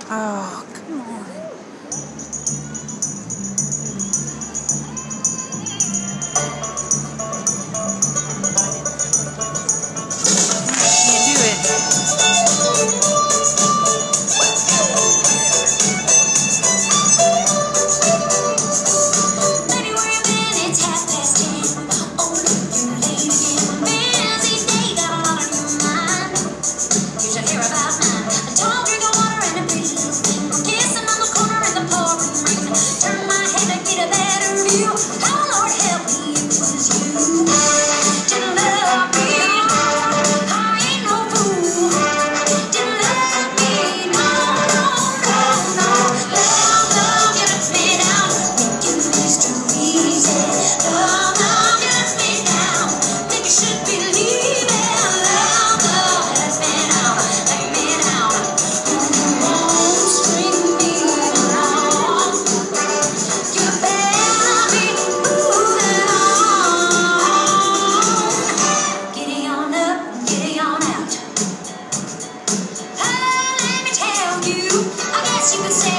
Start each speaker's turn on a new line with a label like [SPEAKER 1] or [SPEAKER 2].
[SPEAKER 1] Oh, come on. Can't do it.
[SPEAKER 2] Baby, where you been? It's 10:30. Oh, look, you're late again. Busy day, got a lot on your mind. You should hear about mine. A tall drink of water and a pretty little thing. Kissing on the corner in the pouring rain. Turn my head to get a better view. Oh, Lord, help me, it was you. Didn't love me. I ain't no fool. Didn't love me. No, no, no, no. Love, you let me down. Making this too easy. Love, you let me down. Think you should be leaving. Love, let me down. Let me down. You won't string me along. You better be moving on. Giddy on up, giddy on out. Let me tell you, I guess you could say